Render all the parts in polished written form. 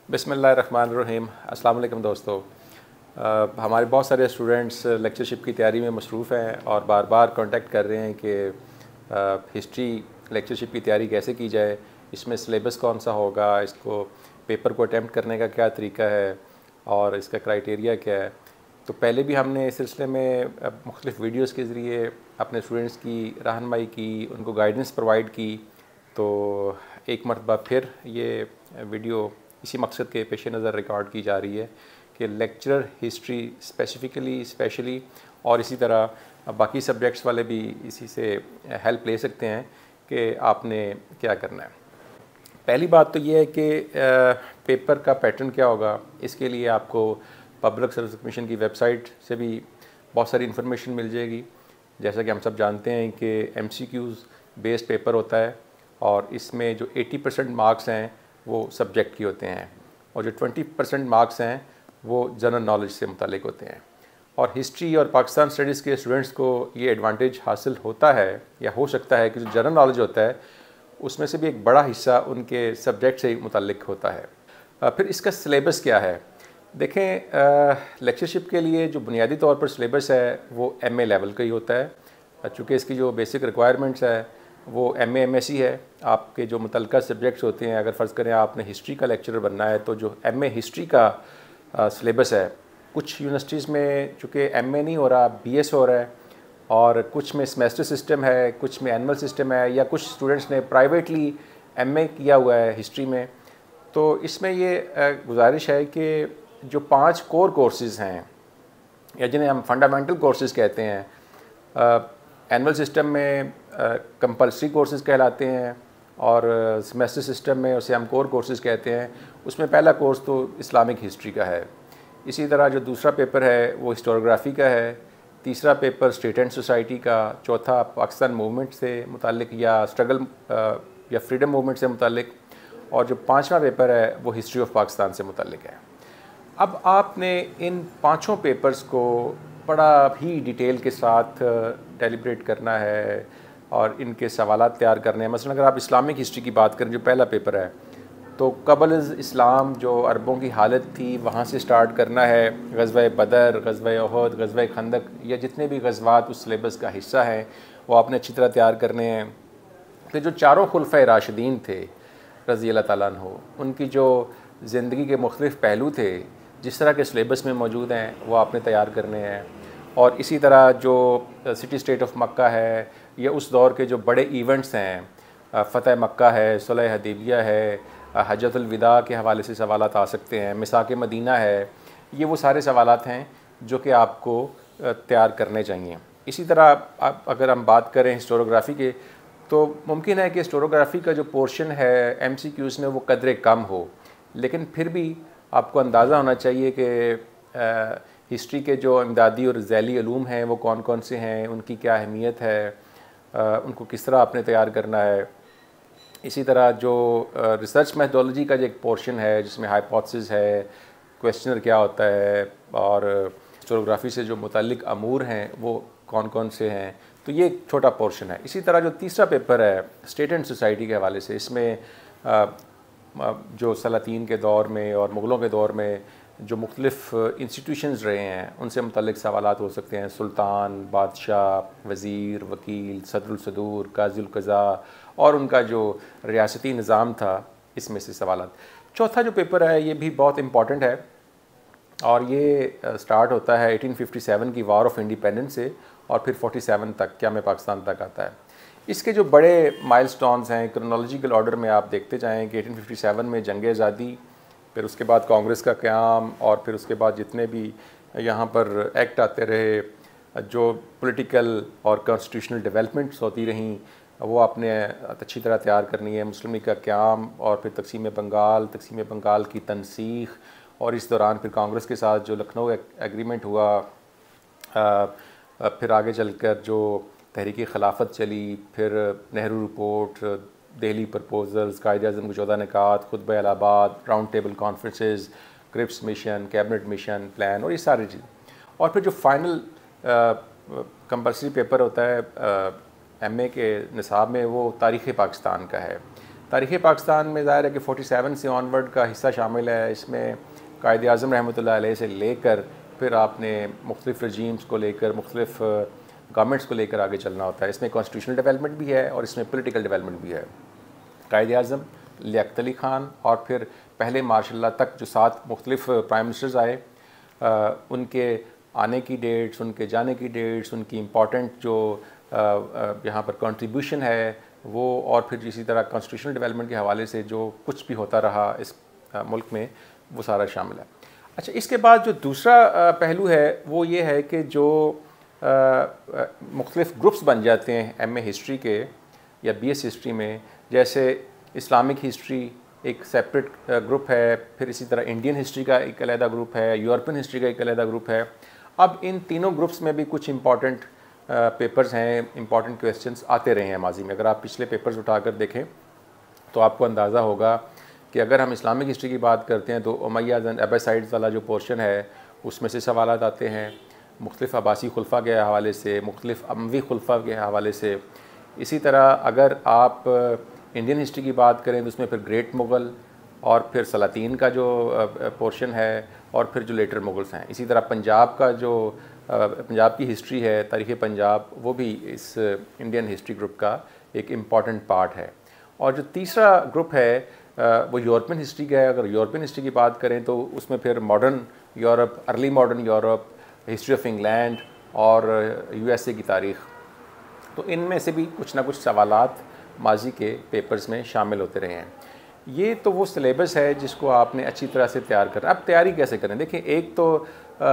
बिस्मिल्लाहिर्रहमानिर्रहीम। अस्सलाम वालेकुम दोस्तों। हमारे बहुत सारे स्टूडेंट्स लेक्चरशिप की तैयारी में मसरूफ़ हैं और बार बार कांटेक्ट कर रहे हैं कि हिस्ट्री लेक्चरशिप की तैयारी कैसे की जाए, इसमें सिलेबस कौन सा होगा, इसको पेपर को अटैम्प्ट करने का क्या तरीका है और इसका क्राइटेरिया क्या है। तो पहले भी हमने इस सिलसिले में मुख्तलिफ़ वीडियोस के ज़रिए अपने स्टूडेंट्स की रहनुमाई की, उनको गाइडेंस प्रोवाइड की। तो एक मरतबा फिर ये वीडियो इसी मकसद के पेश नज़र रिकॉर्ड की जा रही है कि लेक्चरर हिस्ट्री स्पेशली और इसी तरह बाकी सब्जेक्ट्स वाले भी इसी से हेल्प ले सकते हैं कि आपने क्या करना है। पहली बात तो ये है कि पेपर का पैटर्न क्या होगा। इसके लिए आपको पब्लिक सर्विस कमीशन की वेबसाइट से भी बहुत सारी इन्फॉर्मेशन मिल जाएगी। जैसा कि हम सब जानते हैं कि MCQs बेस्ड पेपर होता है और इसमें जो 80% मार्क्स हैं वो सब्जेक्ट की होते हैं और जो 20% मार्क्स हैं वो जनरल नॉलेज से मुतालिक होते हैं। और हिस्ट्री और पाकिस्तान स्टडीज़ के स्टूडेंट्स को ये एडवांटेज हासिल होता है या हो सकता है कि जो जनरल नॉलेज होता है उसमें से भी एक बड़ा हिस्सा उनके सब्जेक्ट से मुतालिक होता है। फिर इसका सिलेबस क्या है। देखें, लेक्चरशिप के लिए जो बुनियादी तौर पर सिलेबस है वो MA लेवल का ही होता है। चूँकि इसकी जो बेसिक रिक्वायरमेंट्स है वो MA MSc है। आपके जो मुतल्लिका सब्जेक्ट्स होते हैं, अगर फ़र्ज़ करें आपने हिस्ट्री का लेक्चरर बनना है तो जो MA हिस्ट्री का सिलेबस है, कुछ यूनिवर्सिटीज़ में चूँकि MA नहीं हो रहा, BS हो रहा है और कुछ में सेमेस्टर सिस्टम है, कुछ में एनुअल सिस्टम है या कुछ स्टूडेंट्स ने प्राइवेटली MA किया हुआ है हिस्ट्री में। तो इसमें ये गुजारिश है कि जो 5 कोर कोर्सेज़ हैं या जिन्हें हम फंडामेंटल कोर्सेज़ कहते हैं, एनुअल सिस्टम में कंपल्सरी कोर्सेज़ कहलाते हैं और सेमेस्टर सिस्टम में उसे हम कोर कोर्सेज़ कहते हैं। उसमें पहला कोर्स तो इस्लामिक हिस्ट्री का है। इसी तरह जो दूसरा पेपर है वो हिस्टोरियोग्राफी का है, तीसरा पेपर स्टेट एंड सोसाइटी का, चौथा पाकिस्तान मूवमेंट से मुतालिक या स्ट्रगल या फ्रीडम मूवमेंट से मुतालिक, और जो पाँचवा पेपर है वो हिस्ट्री ऑफ पाकिस्तान से मुतालिक है। अब आपने इन पाँचों पेपर्स को बड़ा ही डिटेल के साथ डेलिब्रेट करना है और इनके सवालात तैयार करने हैं। मसलन अगर आप इस्लामिक हिस्ट्री की बात करें, जो पहला पेपर है, तो क़ब्ल इस्लाम जो अरबों की हालत थी वहाँ से स्टार्ट करना है। ग़ज़वा बदर, ग़ज़वा उहद, ग़ज़वा खंदक या जितने भी ग़ज़वात उस सिलेबस का हिस्सा हैं वो आपने अच्छी तरह तैयार करने हैं। तो जो चारों खुलफ़ाए राशिदीन थे रज़ी अल्लाह ताला अन्हु, उनकी जो ज़िंदगी के मुख्तलिफ़ पहलू थे जिस तरह के सिलेबस में मौजूद हैं वो आपने तैयार करने हैं। और इसी तरह जो सिटी स्टेट ऑफ मक्का है या उस दौर के जो बड़े इवेंट्स हैं, फ़तह मक्का है, सुलह हदीबिया है, हज्जतुल विदा के हवाले से सवालात आ सकते हैं, मिसाक मदीना है, ये वो सारे सवालात हैं जो कि आपको तैयार करने चाहिए। इसी तरह अगर हम बात करें हिस्टोरियोग्राफी के, तो मुमकिन है कि हिस्टोरियोग्राफी का जो पोर्शन है MCQs में वो कदरे कम हो, लेकिन फिर भी आपको अंदाज़ा होना चाहिए कि हिस्ट्री के जो इमदादी और ज़ैली उलूम हैं वो कौन कौन से हैं, उनकी क्या अहमियत है, उनको किस तरह आपने तैयार करना है। इसी तरह जो रिसर्च मेथोडोलॉजी का जो एक पोर्शन है जिसमें हाइपोथेसिस है, क्वेश्चनर क्या होता है और हिस्टोरियोग्राफी से जो मुतल्लिक अमूर हैं वो कौन कौन से हैं, तो ये एक छोटा पोर्शन है। इसी तरह जो तीसरा पेपर है स्टेट एंड सोसाइटी के हवाले से, इसमें जो सलातीन के दौर में और मुग़लों के दौर में जो मुख्तलिफ़ इंस्टीट्यूशंस रहे हैं उनसे मुतल्लिक सवालात हो सकते हैं। सुल्तान, बादशाह, वज़ीर, वकील, सदरुल सदूर, काज़िल क़ज़ा और उनका जो रियासती निज़ाम था, इसमें से सवालात। चौथा जो पेपर है ये भी बहुत इम्पॉर्टेंट है और ये स्टार्ट होता है 1857 की वार ऑफ इंडिपेंडेंस से और फिर 47 तक, क़याम पाकिस्तान तक आता है। इसके जो बड़े माइलस्टोन्स हैं क्रोनोलॉजिकल ऑर्डर में आप देखते जाएँ कि 1857 में जंग आज़ादी, फिर उसके बाद कांग्रेस का क़याम और फिर उसके बाद जितने भी यहाँ पर एक्ट आते रहे, जो पॉलिटिकल और कॉन्स्टिट्यूशनल डेवलपमेंट्स होती रहीं वो आपने अच्छी तरह तैयार करनी है। मुस्लिम लीग का क़याम और फिर तक़सीम बंगाल की तनसीख और इस दौरान फिर कांग्रेस के साथ जो लखनऊ एग्रीमेंट हुआ, फिर आगे चलकर जो तहरीक खिलाफत चली, फिर नेहरू रिपोर्ट, दिल्ली प्रपोजल्स, कायद-ए-आज़म के 14 निकात, खुतबा Allahabad, round table conferences, Cripps mission, cabinet mission, plan और ये सारी चीज़। और फिर जो फाइनल कंपल्सरी पेपर होता है MA के निसाब में वो तारीख़ पाकिस्तान का है। तारीख़ पाकिस्तान में ज़ाहिर है कि 47 से ऑनवर्ड का हिस्सा शामिल है। इसमें कायद आज़म रहमतुल्लाह अलैह से लेकर फिर आपने मुख्तलिफ़ रजीम्स को लेकर, मुख्तलिफ़ गवर्नमेंट्स को लेकर आगे चलना होता है। इसमें कॉन्स्टिट्यूशनल डेवलपमेंट भी है और इसमें पॉलिटिकल डेवलपमेंट भी है। कायद आज़म लियाक़त अली ख़ान और फिर पहले मार्शल लॉ तक जो 7 मुख्तलिफ़ प्राइम मिनिस्टर्स आए, उनके आने की डेट्स, उनके जाने की डेट्स, उनकी इम्पॉर्टेंट जो यहाँ पर कंट्रीब्यूशन है वो, और फिर इसी तरह कॉन्स्टिट्यूशनल डेवलपमेंट के हवाले से जो कुछ भी होता रहा इस मुल्क में, वो सारा शामिल है। अच्छा, इसके बाद जो दूसरा पहलू है वो ये है कि जो मुख्तलिफ़ ग्रुप्स बन जाते हैं एमए हिस्ट्री के या बीएस हिस्ट्री में, जैसे इस्लामिक हिस्ट्री एक सेपरेट ग्रुप है, फिर इसी तरह इंडियन हिस्ट्री का एक अलहदा ग्रुप है, यूरोपियन हिस्ट्री का एक अलहदा ग्रुप है। अब इन तीनों ग्रुप्स में भी कुछ इंपॉर्टेंट पेपर्स हैं, इंपॉर्टेंट क्वेश्चंस आते रहे हैं माजी में। अगर आप पिछले पेपर्स उठाकर देखें तो आपको अंदाज़ा होगा कि अगर हम इस्लामिक हिस्ट्री की बात करते हैं तो उमय्याद एंड अब्बासाइड्स वाला जो पोर्शन है उसमें से सवालात आते हैं, मुख्तलिफ़ अब्बासी खुलफा के हवाले से, मुख्तलिफ़ अमवी खुलफा के हवाले से। इसी तरह अगर आप इंडियन हिस्ट्री की बात करें तो उसमें फिर ग्रेट मुग़ल और फिर सलातीन का जो पोर्शन है और फिर जो लेटर मुग़ल्स हैं। इसी तरह पंजाब का जो पंजाब की हिस्ट्री है, तारीख़ पंजाब, वो भी इस इंडियन हिस्ट्री ग्रुप का एक इम्पॉर्टेंट पार्ट है। और जो तीसरा ग्रुप है वो यूरोपियन हिस्ट्री का है। अगर यूरोपियन हिस्ट्री की बात करें तो उसमें फिर modern Europe, early modern Europe, history of England और यूएसए की तारीख़। तो इनमें से भी कुछ ना कुछ सवालात माजी के पेपर्स में शामिल होते रहे हैं। ये तो वो सिलेबस है जिसको आपने अच्छी तरह से तैयार करना। अब तैयारी कैसे करें? देखिए, एक तो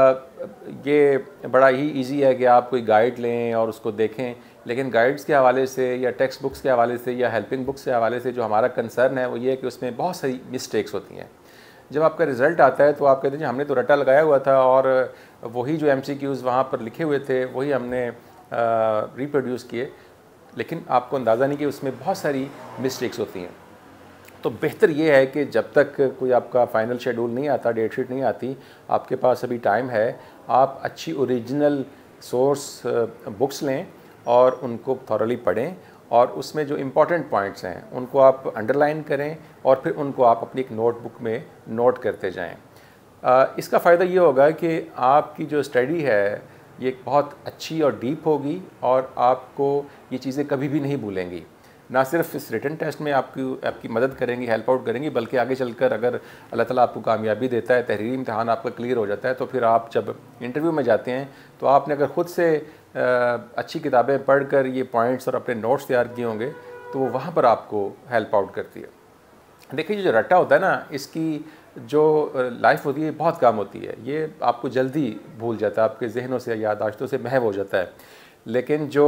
ये बड़ा ही इजी है कि आप कोई गाइड लें और उसको देखें, लेकिन गाइड्स के हवाले से या टेक्स्ट बुक्स के हवाले से या हेल्पिंग बुक्स के हवाले से जो हमारा कंसर्न है वो ये है कि उसमें बहुत सारी मिस्टेक्स होती हैं। जब आपका रिज़ल्ट आता है तो आप कहते हैं हमने तो रट्टा लगाया हुआ था और वही जो MCQs वहाँ पर लिखे हुए थे वही हमने रिप्रोड्यूस किए, लेकिन आपको अंदाज़ा नहीं कि उसमें बहुत सारी मिस्टेक्स होती हैं। तो बेहतर ये है कि जब तक कोई आपका फ़ाइनल शेड्यूल नहीं आता, डेट शीट नहीं आती, आपके पास अभी टाइम है, आप अच्छी ओरिजिनल सोर्स बुक्स लें और उनको थॉरली पढ़ें और उसमें जो इम्पॉर्टेंट पॉइंट्स हैं उनको आप अंडरलाइन करें और फिर उनको आप अपनी एक नोटबुक में नोट करते जाएं। इसका फ़ायदा ये होगा कि आपकी जो स्टडी है ये बहुत अच्छी और डीप होगी और आपको ये चीज़ें कभी भी नहीं भूलेंगी। ना सिर्फ इस रिटन टेस्ट में आपकी मदद करेंगी, हेल्प आउट करेंगी, बल्कि आगे चलकर अगर अल्लाह ताला आपको कामयाबी देता है, तहरीरी इम्तहान आपका क्लियर हो जाता है, तो फिर आप जब इंटरव्यू में जाते हैं तो आपने अगर ख़ुद से अच्छी किताबें पढ़कर ये पॉइंट्स और अपने नोट्स तैयार किए होंगे तो वो वहाँ पर आपको हेल्प आउट करती है। देखिए, जो रट्टा होता है ना, इसकी जो लाइफ होती है बहुत कम होती है, ये आपको जल्दी भूल जाता है, आपके जहनों से, याददाश्तों से महव हो जाता है। लेकिन जो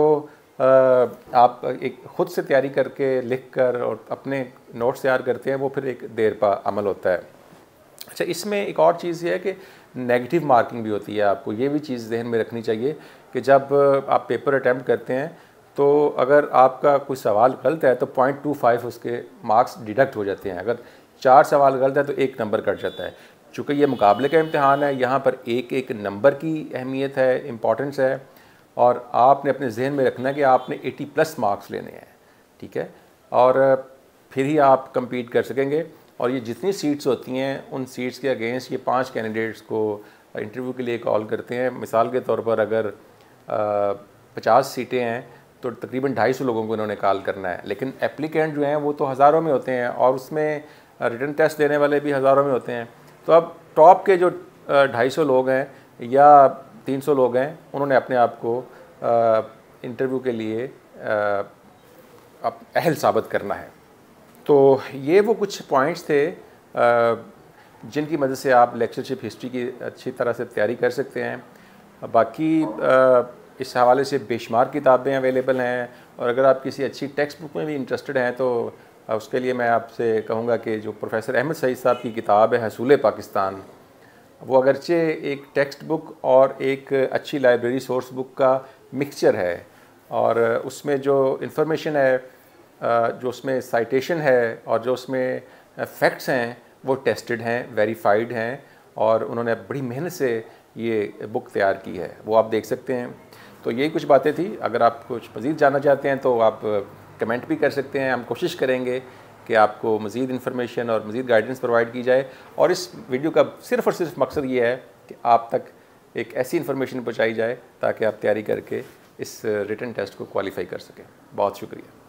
आप एक ख़ुद से तैयारी करके लिख कर और अपने नोट्स तैयार करते हैं वो फिर एक देर पा अमल होता है। अच्छा, इसमें एक और चीज़ ये है कि नेगेटिव मार्किंग भी होती है। आपको ये भी चीज़ जहन में रखनी चाहिए कि जब आप पेपर अटैम्प्ट करते हैं तो अगर आपका कोई सवाल गलत है तो 0.25 उसके मार्क्स डिडक्ट हो जाते हैं। अगर 4 सवाल गलत है तो 1 नंबर कट जाता है। चूँकि ये मुकाबले का इम्तहान है, यहाँ पर एक एक नंबर की अहमियत है, इम्पॉर्टेंस है और आपने अपने जहन में रखना है कि आपने 80+ मार्क्स लेने हैं, ठीक है, और फिर ही आप compete कर सकेंगे। और ये जितनी सीट्स होती हैं उन सीट्स के अगेंस्ट ये 5 कैंडिडेट्स को इंटरव्यू के लिए कॉल करते हैं। मिसाल के तौर पर अगर 50 सीटें हैं तो तकरीबन 250 लोगों को इन्होंने कॉल करना है, लेकिन एप्लीकेंट जो हैं वो तो हज़ारों में होते हैं और उसमें रिटन टेस्ट देने वाले भी हज़ारों में होते हैं। तो अब टॉप के जो 250 लोग हैं या 300 लोग हैं, उन्होंने अपने आप को इंटरव्यू के लिए अहल साबित करना है। तो ये वो कुछ पॉइंट्स थे जिनकी मदद से आप लेक्चरशिप हिस्ट्री की अच्छी तरह से तैयारी कर सकते हैं। बाकी इस हवाले से बेशुमार किताबें अवेलेबल हैं और अगर आप किसी अच्छी टेक्स्ट बुक में भी इंटरेस्टेड हैं तो उसके लिए मैं आपसे कहूँगा कि जो प्रोफेसर अहमद सईद साहब की किताब है हसूल पाकिस्तान, वो अगरचे एक टेक्स्ट बुक और एक अच्छी लाइब्रेरी सोर्स बुक का मिक्सचर है और उसमें जो इंफॉर्मेशन है, जो उसमें साइटेशन है और जो उसमें फैक्ट्स हैं वो टेस्टेड हैं, वेरीफाइड हैं और उन्होंने बड़ी मेहनत से ये बुक तैयार की है, वो आप देख सकते हैं। तो यही कुछ बातें थी। अगर आप कुछ मज़ीद जानना चाहते हैं तो आप कमेंट भी कर सकते हैं। हम कोशिश करेंगे कि आपको मज़ीद इन्फॉर्मेशन और मज़ीद गाइडेंस प्रोवाइड की जाए। और इस वीडियो का सिर्फ़ और सिर्फ मकसद ये है कि आप तक एक ऐसी इन्फॉर्मेशन पहुँचाई जाए ताकि आप तैयारी करके इस रिटन टेस्ट को क्वालिफाई कर सकें। बहुत शुक्रिया।